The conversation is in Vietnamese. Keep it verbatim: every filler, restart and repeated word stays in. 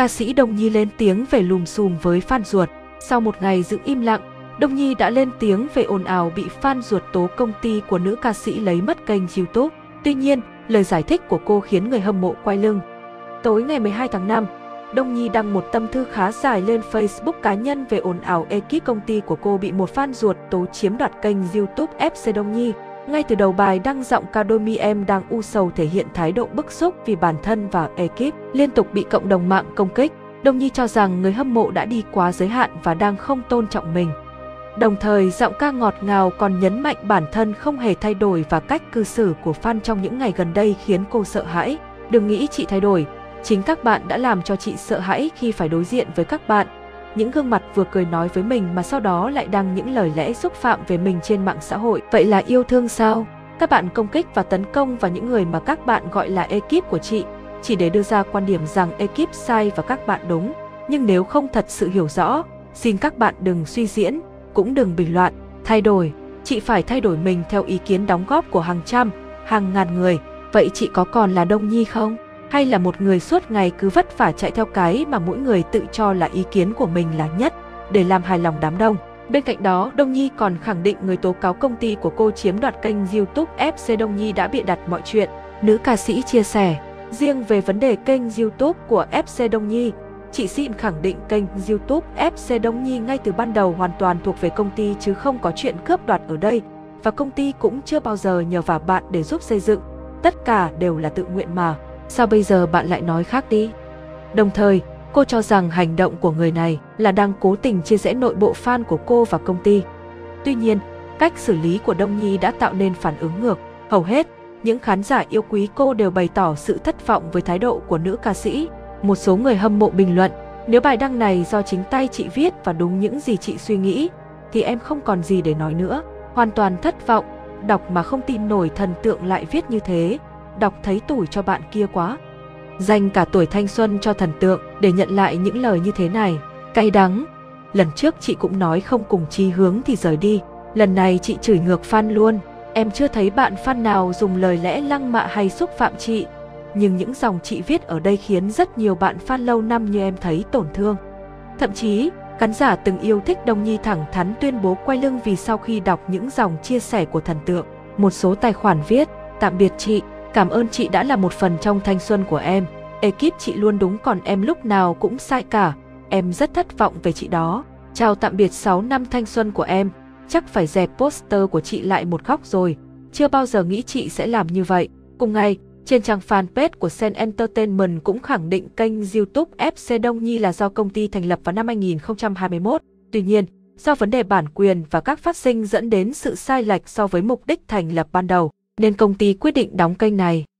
ca sĩ Đông Nhi lên tiếng về lùm xùm với fan ruột. Sau một ngày giữ im lặng, Đông Nhi đã lên tiếng về ồn ào bị fan ruột tố công ty của nữ ca sĩ lấy mất kênh YouTube. Tuy nhiên, lời giải thích của cô khiến người hâm mộ quay lưng. Tối ngày mười hai tháng năm, Đông Nhi đăng một tâm thư khá dài lên Facebook cá nhân về ồn ào ekip công ty của cô bị một fan ruột tố chiếm đoạt kênh YouTube ép xê Đông Nhi. Ngay từ đầu bài đăng giọng ca đôi mi em đang u sầu thể hiện thái độ bức xúc vì bản thân và ekip liên tục bị cộng đồng mạng công kích. Đông Nhi cho rằng người hâm mộ đã đi quá giới hạn và đang không tôn trọng mình. Đồng thời, giọng ca ngọt ngào còn nhấn mạnh bản thân không hề thay đổi và cách cư xử của fan trong những ngày gần đây khiến cô sợ hãi. Đừng nghĩ chị thay đổi, chính các bạn đã làm cho chị sợ hãi khi phải đối diện với các bạn. Những gương mặt vừa cười nói với mình mà sau đó lại đăng những lời lẽ xúc phạm về mình trên mạng xã hội. Vậy là yêu thương sao? Các bạn công kích và tấn công vào những người mà các bạn gọi là ekip của chị, chỉ để đưa ra quan điểm rằng ekip sai và các bạn đúng. Nhưng nếu không thật sự hiểu rõ, xin các bạn đừng suy diễn, cũng đừng bình luận. Thay đổi, chị phải thay đổi mình theo ý kiến đóng góp của hàng trăm, hàng ngàn người. Vậy chị có còn là Đông Nhi không? Hay là một người suốt ngày cứ vất vả chạy theo cái mà mỗi người tự cho là ý kiến của mình là nhất, để làm hài lòng đám đông? Bên cạnh đó, Đông Nhi còn khẳng định người tố cáo công ty của cô chiếm đoạt kênh YouTube ép xê Đông Nhi đã bịa đặt mọi chuyện. Nữ ca sĩ chia sẻ, riêng về vấn đề kênh YouTube của ép xê Đông Nhi, chị xin khẳng định kênh YouTube ép xê Đông Nhi ngay từ ban đầu hoàn toàn thuộc về công ty chứ không có chuyện cướp đoạt ở đây, và công ty cũng chưa bao giờ nhờ vào bạn để giúp xây dựng, tất cả đều là tự nguyện mà. Sao bây giờ bạn lại nói khác đi? Đồng thời, cô cho rằng hành động của người này là đang cố tình chia rẽ nội bộ fan của cô và công ty. Tuy nhiên, cách xử lý của Đông Nhi đã tạo nên phản ứng ngược. Hầu hết, những khán giả yêu quý cô đều bày tỏ sự thất vọng với thái độ của nữ ca sĩ. Một số người hâm mộ bình luận, nếu bài đăng này do chính tay chị viết và đúng những gì chị suy nghĩ, thì em không còn gì để nói nữa. Hoàn toàn thất vọng, đọc mà không tin nổi thần tượng lại viết như thế. Đọc thấy tủi cho bạn kia quá. Dành cả tuổi thanh xuân cho thần tượng để nhận lại những lời như thế này. Cay đắng. Lần trước chị cũng nói không cùng chí hướng thì rời đi. Lần này chị chửi ngược fan luôn. Em chưa thấy bạn fan nào dùng lời lẽ lăng mạ hay xúc phạm chị. Nhưng những dòng chị viết ở đây khiến rất nhiều bạn fan lâu năm như em thấy tổn thương. Thậm chí, khán giả từng yêu thích Đông Nhi thẳng thắn tuyên bố quay lưng vì sau khi đọc những dòng chia sẻ của thần tượng. Một số tài khoản viết, tạm biệt chị. Cảm ơn chị đã là một phần trong thanh xuân của em. Ekip chị luôn đúng còn em lúc nào cũng sai cả. Em rất thất vọng về chị đó. Chào tạm biệt sáu năm thanh xuân của em. Chắc phải dẹp poster của chị lại một góc rồi. Chưa bao giờ nghĩ chị sẽ làm như vậy. Cùng ngày, trên trang fanpage của Sen Entertainment cũng khẳng định kênh YouTube ép xê Đông Nhi là do công ty thành lập vào năm hai nghìn không trăm hai mươi mốt. Tuy nhiên, do vấn đề bản quyền và các phát sinh dẫn đến sự sai lệch so với mục đích thành lập ban đầu, nên công ty quyết định đóng kênh này.